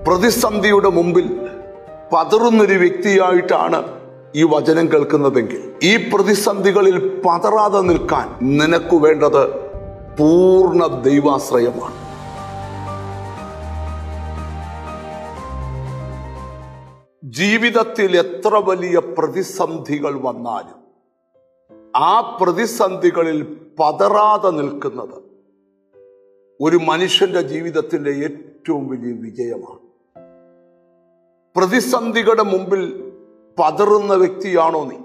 പ്രതിസന്ധിയുടെ മുമ്പിൽ പതറുന്നൊരു വ്യക്തിയായിട്ടാണ് ഈ വചനം കേൾക്കുന്നതെങ്കിൽ, ഈ പ്രതിസന്ധികളിൽ പതറാതെ നിൽക്കാൻ നിനക്ക് വേണ്ടത് പൂർണ്ണ ദൈവാശ്രയമാണ്. ജീവിതത്തിൽ എത്ര വലിയ പ്രതിസന്ധികൾ വന്നാലും ആ പ്രതിസന്ധികളിൽ പതറാതെ നിൽക്കുന്നത് ഒരു മനുഷ്യന്റെ ജീവിതത്തിന്റെ ഏറ്റവും വലിയ വിജയമാണ്. പ്രതിസന്ധികളുടെ മുമ്പിൽ പതറുന്ന വ്യക്തിയാണോ നീ?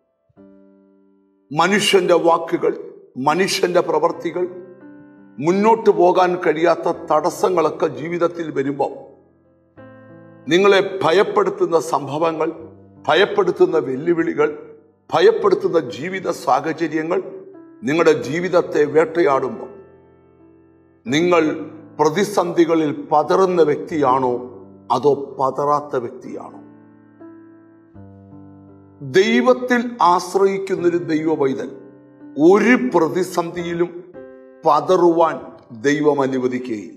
മനുഷ്യന്റെ വാക്കുകൾ, മനുഷ്യന്റെ പ്രവർത്തികൾ, മുന്നോട്ട് പോകാൻ കഴിയാത്ത തടസ്സങ്ങളൊക്കെ ജീവിതത്തിൽ വരുമ്പോൾ നിങ്ങളെ ഭയപ്പെടുത്തുന്ന സംഭവങ്ങൾ, ഭയപ്പെടുത്തുന്ന വെല്ലുവിളികൾ, ഭയപ്പെടുത്തുന്ന ജീവിത സാഹചര്യങ്ങൾ നിങ്ങളുടെ ജീവിതത്തെ വേട്ടയാടുമ്പോൾ നിങ്ങൾ പ്രതിസന്ധികളിൽ പതറുന്ന വ്യക്തിയാണോ അതോ പതറാത്ത വ്യക്തിയാണോ? ദൈവത്തിൽ ആശ്രയിക്കുന്നൊരു ദൈവവൈതൻ ഒരു പ്രതിസന്ധിയിലും പതറുവാൻ ദൈവം അനുവദിക്കുകയില്ല.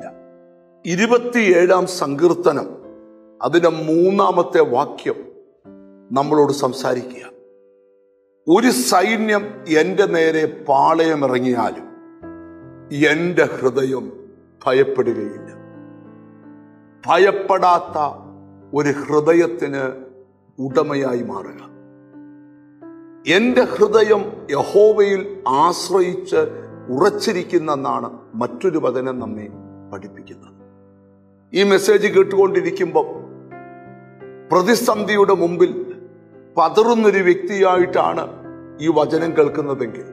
27-ാം സങ്കീർത്തനം അതിന്റെ 3-ാമത്തെ വാക്യം നമ്മളോട് സംസാരിക്കുക. ഒരു സൈന്യം എൻ്റെ നേരെ പാളയമിറങ്ങിയാലും എൻ്റെ ഹൃദയം ഭയപ്പെടുകയില്ല. ഭയപ്പെടാത്ത ഒരു ഹൃദയത്തിന് ഉടമയായി മാറുക. എൻ്റെ ഹൃദയം യഹോവയിൽ ആശ്രയിച്ച് ഉറച്ചിരിക്കുന്നെന്നാണ് മറ്റൊരു വചനം നമ്മെ പഠിപ്പിക്കുന്നത്. ഈ മെസ്സേജ് കേട്ടുകൊണ്ടിരിക്കുമ്പോൾ പ്രതിസന്ധിയുടെ മുമ്പിൽ പതറുന്നൊരു വ്യക്തിയായിട്ടാണ് ഈ വചനം കേൾക്കുന്നതെങ്കിൽ,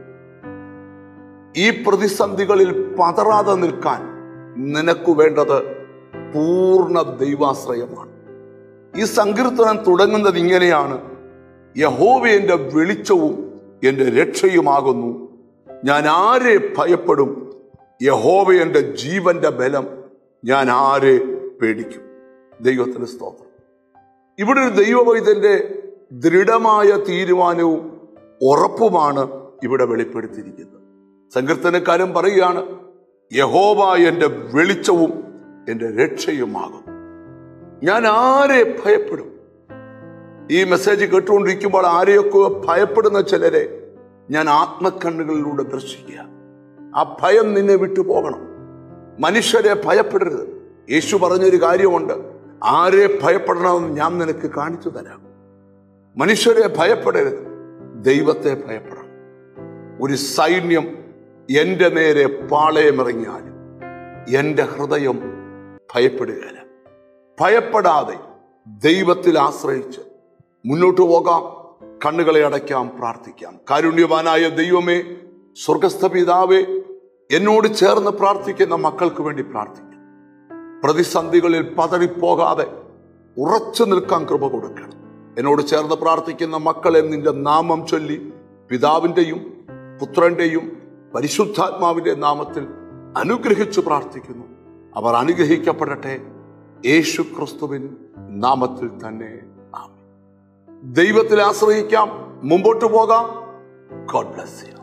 ഈ പ്രതിസന്ധികളിൽ പതറാതെ നിൽക്കാൻ നിനക്ക് വേണ്ടത് പൂർണ്ണ ദൈവാശ്രയമാണ്. ഈ സങ്കീർത്തനം തുടങ്ങുന്നത് ഇങ്ങനെയാണ്: യഹോവ എൻ്റെ വെളിച്ചവും എൻ്റെ രക്ഷയുമാകുന്നു, ഞാൻ ആരെ ഭയപ്പെടും? യഹോവ എൻ്റെ ജീവന്റെ ബലം, ഞാൻ ആരെ പേടിക്കും? ദൈവത്തിന് സ്തോത്രം. ഇവിടെ ഒരു ദൈവവൈദ്യന്റെ ദൃഢമായ തീരുമാനവും ഉറപ്പുമാണ് ഇവിടെ വെളിപ്പെടുത്തിയിരിക്കുന്നത്. സങ്കീർത്തനക്കാരൻ പറയുകയാണ്, യഹോവ എൻ്റെ വെളിച്ചവും എൻ്റെ രക്ഷയുമാകും, ഞാൻ ആരെ ഭയപ്പെടും? ഈ മെസ്സേജ് കേട്ടുകൊണ്ടിരിക്കുമ്പോൾ ആരെയൊക്കെ ഭയപ്പെടുന്ന ചിലരെ ഞാൻ ആത്മക്കണ്ണുകളിലൂടെ ദർശിക്കുക. ആ ഭയം നിന്നെ വിട്ടു പോകണം. മനുഷ്യരെ ഭയപ്പെടരുത്. യേശു പറഞ്ഞൊരു കാര്യമുണ്ട്, ആരെ ഭയപ്പെടണമെന്ന് ഞാൻ നിനക്ക് കാണിച്ചു തരാം. മനുഷ്യരെ ഭയപ്പെടരുത്, ദൈവത്തെ ഭയപ്പെടണം. ഒരു സൈന്യം എൻ്റെ നേരെ പാളയമിറങ്ങിയാലും എൻ്റെ ഹൃദയം ഭയപ്പെടുകയില്ല. ഭയപ്പെടാതെ ദൈവത്തിൽ ആശ്രയിച്ച് മുന്നോട്ട് പോകാം. കണ്ണുകളെ അടയ്ക്കാം, പ്രാർത്ഥിക്കാം. കാരുണ്യവാനായ ദൈവമേ, സ്വർഗസ്ഥ പിതാവേ, എന്നോട് ചേർന്ന് പ്രാർത്ഥിക്കുന്ന മക്കൾക്ക് വേണ്ടി പ്രാർത്ഥിക്കാം. പ്രതിസന്ധികളിൽ പതറിപ്പോകാതെ ഉറച്ചു നിൽക്കാൻ കൃപ കൊടുക്കണം. എന്നോട് ചേർന്ന് പ്രാർത്ഥിക്കുന്ന മക്കളെ നിന്റെ നാമം ചൊല്ലി പിതാവിൻ്റെയും പുത്രന്റെയും പരിശുദ്ധാത്മാവിന്റെ നാമത്തിൽ അനുഗ്രഹിച്ചു പ്രാർത്ഥിക്കുന്നു. അവർ അനുഗ്രഹിക്കപ്പെടട്ടെ, യേശു ക്രിസ്തുവിൻ നാമത്തിൽ തന്നെ. ആമേൻ. ദൈവത്തിൽ ആശ്രയിക്കാം, മുമ്പോട്ട് പോകാം. God bless U.